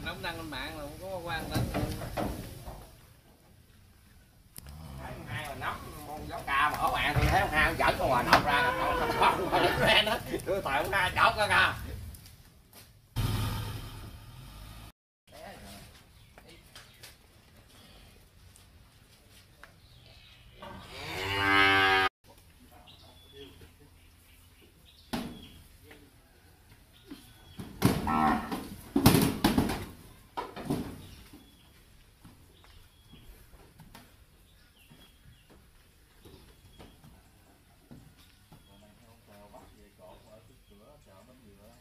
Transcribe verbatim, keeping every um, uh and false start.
đăng đóng đăng lên mạng là không có quan đến. Hai mà nắm gió ca mở mạng thì thấy ông hai dẫn con hòa nọc ra không ra đó tôi tại ông hai chọc ra ca. Bắt về cột ở trước cửa chợ bánh dừa.